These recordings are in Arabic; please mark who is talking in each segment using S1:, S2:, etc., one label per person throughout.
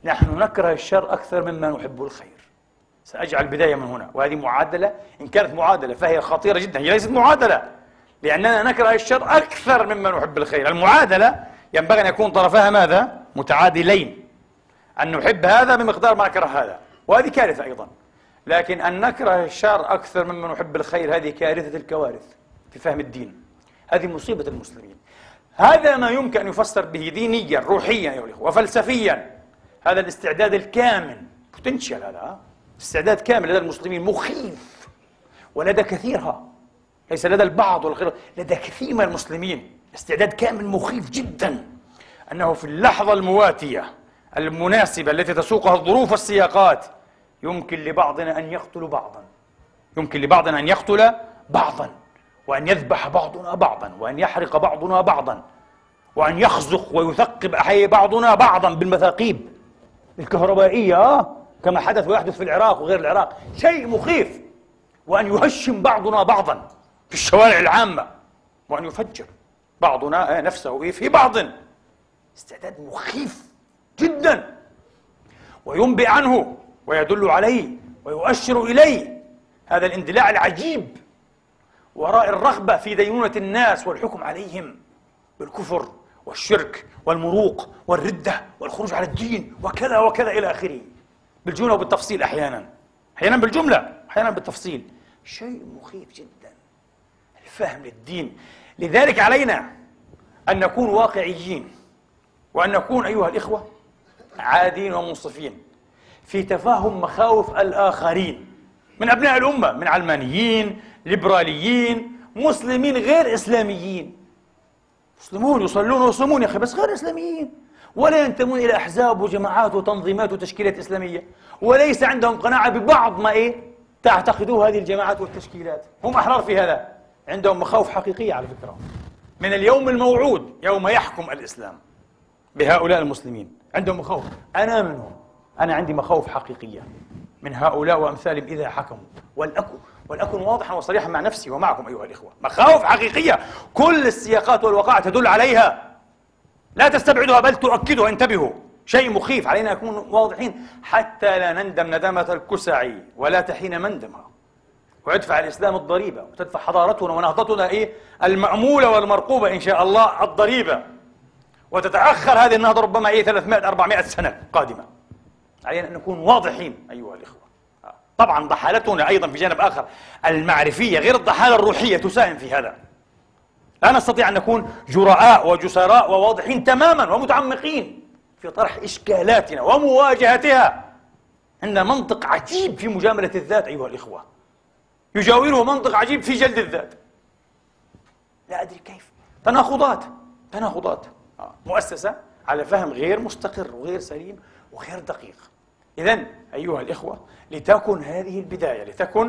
S1: نحن نكره الشر أكثر مما نحب الخير. سأجعل بداية من هنا، وهذه معادلة، إن كانت معادلة فهي خطيرة جدا، هي ليست معادلة، لأننا نكره الشر أكثر مما نحب الخير. المعادلة ينبغي أن يكون طرفها ماذا؟ متعادلين، أن نحب هذا بمقدار ما نكره هذا، وهذه كارثة أيضا. لكن أن نكره الشر أكثر مما نحب الخير هذه كارثة الكوارث في فهم الدين، هذه مصيبة المسلمين. هذا ما يمكن أن يفسر به دينيا روحيا أيها الإخوة وفلسفيا، هذا الاستعداد الكامل، بوتنشال، هذا استعداد كامل لدى المسلمين، مخيف، ولدى كثيرها، ليس لدى البعض والغير، لدى كثير من المسلمين استعداد كامل مخيف جدا، أنه في اللحظة المواتية المناسبة التي تسوقها الظروف والسياقات يمكن لبعضنا أن يقتل بعضا، يمكن لبعضنا أن يقتل بعضا، وأن يذبح بعضنا بعضا، وأن يحرق بعضنا بعضا، وأن يخزق ويثقب أحيي بعضنا بعضا بالمثاقيب الكهربائية، كما حدث ويحدث في العراق وغير العراق، شيء مخيف، وأن يهشم بعضنا بعضا في الشوارع العامة، وأن يفجر بعضنا نفسه في بعض. استعداد مخيف جدا، وينبئ عنه ويدل عليه ويؤشر إليه هذا الاندلاع العجيب وراء الرغبة في دينونة الناس والحكم عليهم بالكفر والشرك والمروق والردة والخروج على الدين وكذا وكذا إلى آخره، بالجملة وبالتفصيل، أحيانا بالجملة، أحيانا بالتفصيل. شيء مخيف جدا الفهم للدين. لذلك علينا أن نكون واقعيين، وأن نكون أيها الإخوة عادين ومنصفين في تفاهم مخاوف الآخرين من أبناء الأمة، من علمانيين، ليبراليين، مسلمين غير إسلاميين، مسلمون يصلون ويصومون يا أخي بس غير إسلاميين، ولا ينتمون إلى أحزاب وجماعات وتنظيمات وتشكيلات إسلامية، وليس عندهم قناعة ببعض ما تعتقدوه هذه الجماعات والتشكيلات. هم أحرار في هذا، عندهم مخاوف حقيقية على فكرة من اليوم الموعود يوم يحكم الإسلام بهؤلاء المسلمين، عندهم مخاوف. أنا منهم، أنا عندي مخاوف حقيقية من هؤلاء وأمثالهم إذا حكموا، ولأكن واضحا وصريحا مع نفسي ومعكم أيها الإخوة، مخاوف حقيقية كل السياقات والوقائع تدل عليها، لا تستبعدها بل تؤكدها. انتبهوا، شيء مخيف، علينا أن نكون واضحين حتى لا نندم ندامة الكسعي ولا تحين مندمها، ويدفع الإسلام الضريبة، وتدفع حضارتنا ونهضتنا المأمولة والمرقوبة إن شاء الله الضريبة، وتتأخر هذه النهضة ربما 300-400 سنة قادمة. علينا أن نكون واضحين أيها الإخوة. طبعا ضحالتنا أيضا في جانب آخر المعرفية غير الضحالة الروحية تساهم في هذا. لا نستطيع أن نكون جراء وجسراء وواضحين تماما ومتعمقين في طرح إشكالاتنا ومواجهتها. عندنا منطق عجيب في مجاملة الذات أيها الإخوة، يجاوره منطق عجيب في جلد الذات، لا أدري كيف، تناقضات مؤسسة على فهم غير مستقر وغير سليم وغير دقيق. إذن أيها الإخوة، لتكن هذه البداية،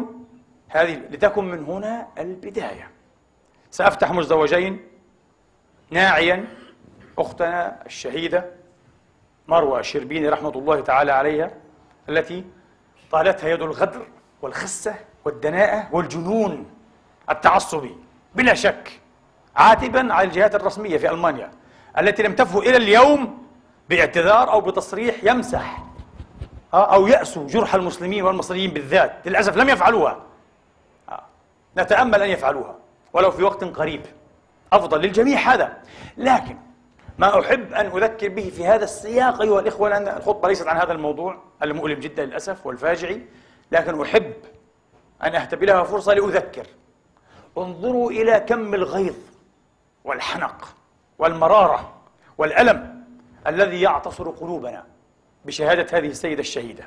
S1: لتكن من هنا البداية. سأفتح مزدوجين ناعيا أختنا الشهيدة مروى الشربيني رحمة الله تعالى عليها، التي طالتها يد الغدر والخسة والدناءة والجنون التعصبي بلا شك، عاتبا على الجهات الرسمية في ألمانيا التي لم تفه إلى اليوم باعتذار أو بتصريح يمسح أو يأسوا جرح المسلمين والمصريين بالذات. للأسف لم يفعلوها، نتأمل أن يفعلوها ولو في وقت قريب، أفضل للجميع هذا. لكن ما أحب أن أذكر به في هذا السياق أيها الإخوة، لأن الخطبة ليست عن هذا الموضوع المؤلم جدا للأسف والفاجعي، لكن أحب أن أهتبلها فرصة لأذكر. انظروا إلى كم الغيظ والحنق والمرارة والألم الذي يعتصر قلوبنا بشهادة هذه السيدة الشهيدة،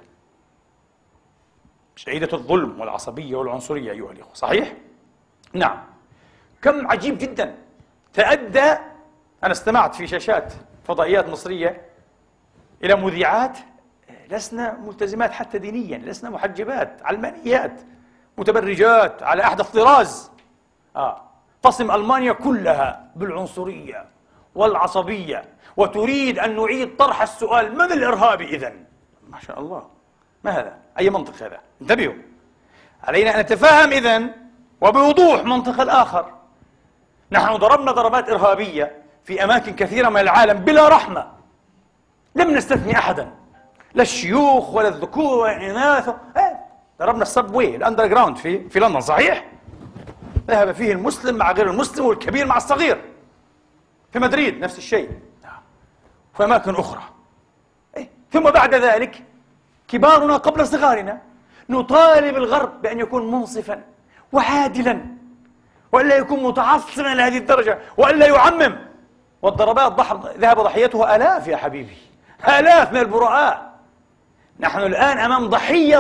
S1: شهيدة الظلم والعصبية والعنصرية أيها الإخوة. صحيح؟ نعم. كم عجيب جدا تأدى. أنا استمعت في شاشات فضائيات مصرية إلى مذيعات لسنا ملتزمات حتى دينيا، لسنا محجبات، علمانيات، متبرجات على أحدث طراز، تصم ألمانيا كلها بالعنصرية والعصبية، وتريد أن نعيد طرح السؤال: من الإرهابي إذن؟ ما شاء الله، ما هذا؟ أي منطق هذا؟ انتبهوا، علينا أن نتفاهم إذن وبوضوح منطق الآخر. نحن ضربنا ضربات إرهابية في أماكن كثيرة من العالم بلا رحمة، لم نستثني أحدا، لا الشيوخ ولا الذكور ولا الإناث. ضربنا السبوي الأندر جراوند في لندن، صحيح؟ ذهب فيه المسلم مع غير المسلم والكبير مع الصغير. في مدريد نفس الشيء، في أماكن أخرى. ثم بعد ذلك كبارنا قبل صغارنا نطالب الغرب بأن يكون منصفا وعادلا، وألا يكون متعصبا لهذه الدرجة، وألا يعمم. والضربات ذهب ضحيتها آلاف يا حبيبي، آلاف من البراء. نحن الآن أمام ضحية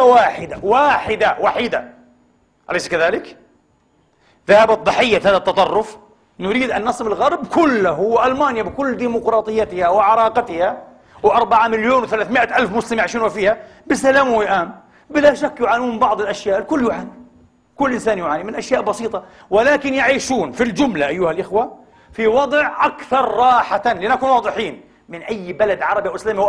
S1: وحيدة، أليس كذلك؟ ذهبت ضحية هذا التطرف. نريد أن نصل الغرب كله وألمانيا بكل ديمقراطيتها وعراقتها و4,300,000 مسلم يعيشون فيها بسلام وإيمان، بلا شك يعانون من بعض الأشياء، الكل يعاني، كل إنسان يعاني من أشياء بسيطة، ولكن يعيشون في الجملة أيها الإخوة في وضع أكثر راحة، لنكون واضحين، من أي بلد عربي أو إسلامي.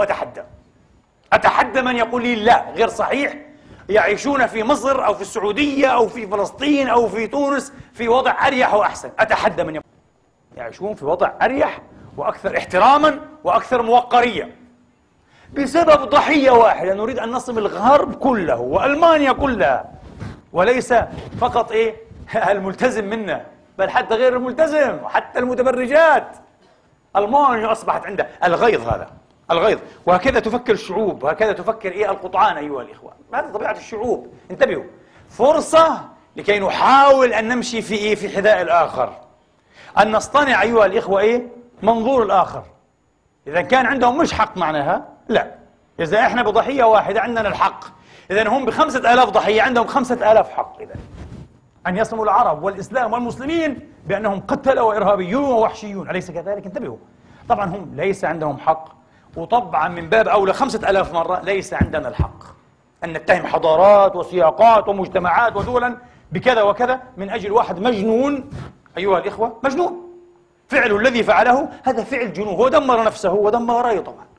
S1: أتحدى من يقول لي لا غير صحيح. يعيشون في مصر أو في السعودية أو في فلسطين أو في تونس في وضع أريح وأحسن. أتحدى من يقول يعيشون في وضع أريح وأكثر احتراما وأكثر موقرية بسبب ضحية واحدة. نريد أن نصل الغرب كله وألمانيا كلها، وليس فقط الملتزم منا، بل حتى غير الملتزم وحتى المتبرجات. ألمانيا أصبحت عندها الغيظ، هذا الغيظ. وهكذا تفكر الشعوب، وهكذا تفكر القطعان أيها الإخوة. هذه طبيعة الشعوب. انتبهوا، فرصة لكي نحاول أن نمشي في حذاء الآخر، أن نصطنع أيها الإخوة منظور الآخر. إذا كان عندهم مش حق معناها لا، إذا إحنا بضحية واحدة عندنا الحق، إذا هم ب5,000 ضحية عندهم 5,000 حق. إذا أن يصموا العرب والإسلام والمسلمين بأنهم قتلة وإرهابيون ووحشيون، أليس كذلك؟ انتبهوا، طبعا هم ليس عندهم حق، وطبعا من باب أولى 5,000 مرة ليس عندنا الحق أن نتهم حضارات وسياقات ومجتمعات ودولا بكذا وكذا من أجل واحد مجنون. أيها الإخوة، مجنون، فعله الذي فعله هذا فعل جنون. هو دمر نفسه ودمر غيره طبعا،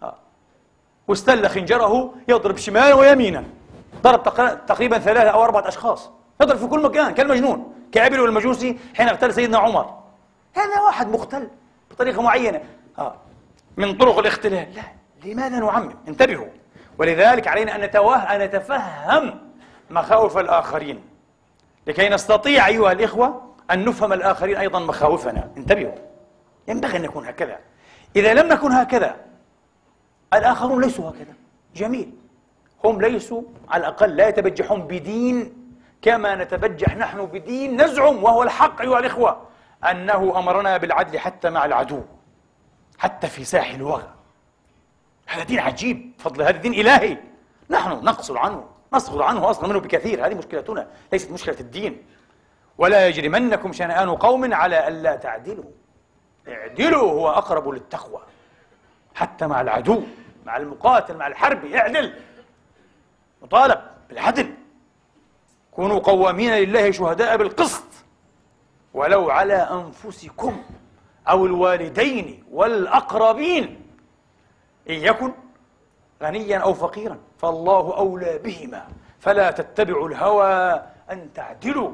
S1: واستل خنجره يضرب شمالا ويمينا، ضرب تقريبا 3 أو 4 أشخاص، يضرب في كل مكان كالمجنون، كابل والمجوسي حين اغتال سيدنا عمر. هذا واحد مختل بطريقة معينة من طرق الاختلال. لا، لماذا نعمم؟ انتبهوا. ولذلك علينا أن نتفهم مخاوف الآخرين لكي نستطيع أيها الإخوة أن نفهم الآخرين أيضا مخاوفنا. انتبهوا، ينبغي أن نكون هكذا. إذا لم نكن هكذا الآخرون ليسوا هكذا. جميل، هم ليسوا على الأقل لا يتبجحون بدين كما نتبجح نحن بدين نزعم وهو الحق أيها الإخوة، أنه أمرنا بالعدل حتى مع العدو، حتى في ساحل الوغى. هذا دين عجيب، فضل هذا دين إلهي، نحن نقصر عنه، نصغر عنه أصغر منه بكثير. هذه مشكلتنا، ليست مشكلة الدين. ولا يجرمنكم شنآن قوم على ألا تعدلوا، اعدلوا هو أقرب للتقوى. حتى مع العدو، مع المقاتل، مع الحرب، اعدل، مطالب بالعدل. كونوا قوامين لله شهداء بالقسط ولو على أنفسكم أو الوالدين والأقربين إن يكن غنيا أو فقيرا فالله أولى بهما فلا تتبعوا الهوى أن تعدلوا.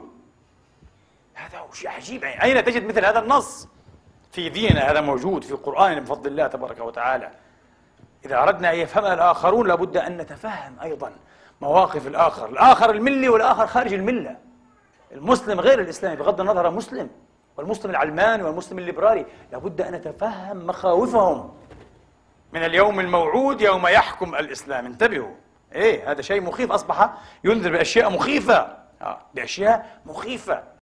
S1: هذا هو شيء عجيب. أين تجد مثل هذا النص في ديننا؟ هذا موجود في القرآن بفضل الله تبارك وتعالى. إذا أردنا أن يفهمنا الآخرون لابد أن نتفهم أيضا مواقف الآخر الملي والآخر خارج الملة، المسلم غير الإسلامي بغض النظر عن مسلم، والمسلم العلماني والمسلم الليبرالي، لابد أن نتفهم مخاوفهم من اليوم الموعود يوم يحكم الإسلام. انتبهوا، هذا شيء مخيف، أصبح ينذر بأشياء مخيفة، بأشياء مخيفة.